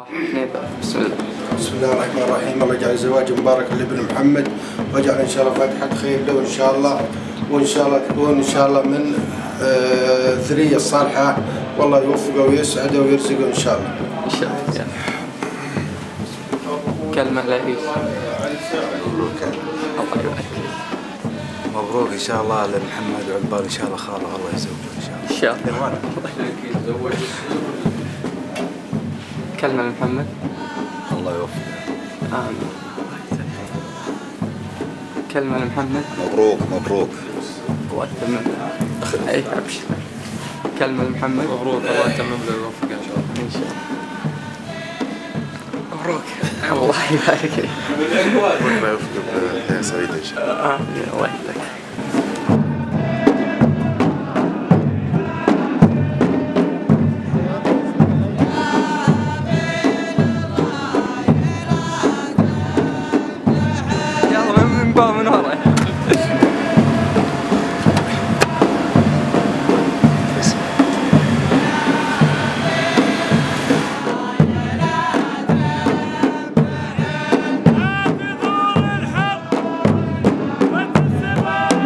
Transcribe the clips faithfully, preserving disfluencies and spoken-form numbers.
واحد اثنين ثلاثة بسم الله. بسم الله الرحمن الرحيم. الله يجعل زواج مبارك لابن محمد واجعل ان شاء الله فاتحة خير له ان شاء الله، وان شاء الله تكون ان شاء الله من الذرية الصالحة، والله يوفقه ويسعده ويرزقه ان شاء الله. ان شاء الله. كلمة لعيش. الله يبارك. مبروك ان شاء الله لمحمد وعقبال ان شاء الله خاله الله يزوجه ان شاء الله. ان شاء الله. كلمة لمحمد. الله يوفقه. آمين. كلمة لمحمد. مبروك مبروك. الله يتمم. اي ابشر. كلمة لمحمد. مبروك الله يتمم له ويوفقه ان شاء الله. ان شاء الله. مبروك. الله يبارك لك. الله يوفقه بحياة سعيدة ان شاء الله. آمين. الله يبارك. من باب من ورا. الحق والسباق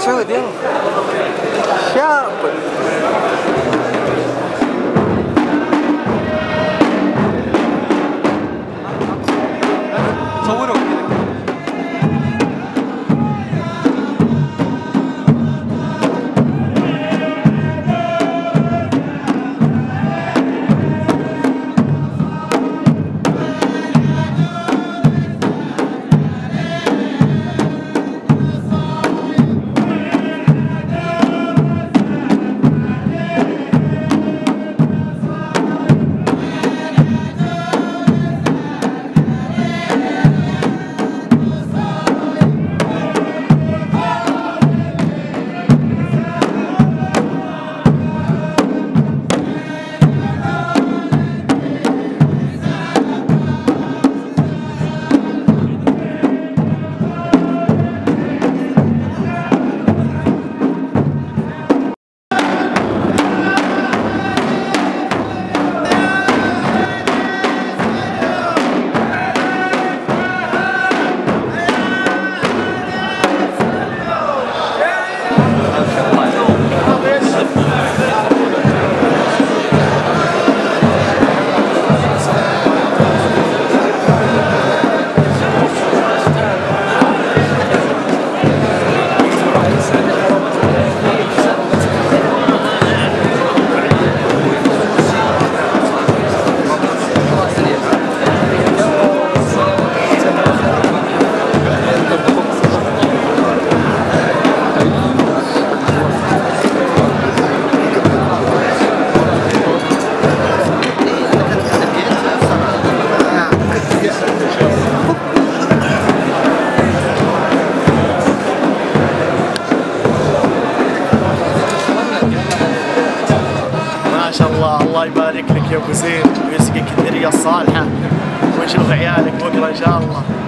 سعود يلا شاب صوروا ما شاء الله. الله يبارك لك يا ابو زين ويسقيك الذريه الصالحه ونشوف عيالك بكره ان شاء الله.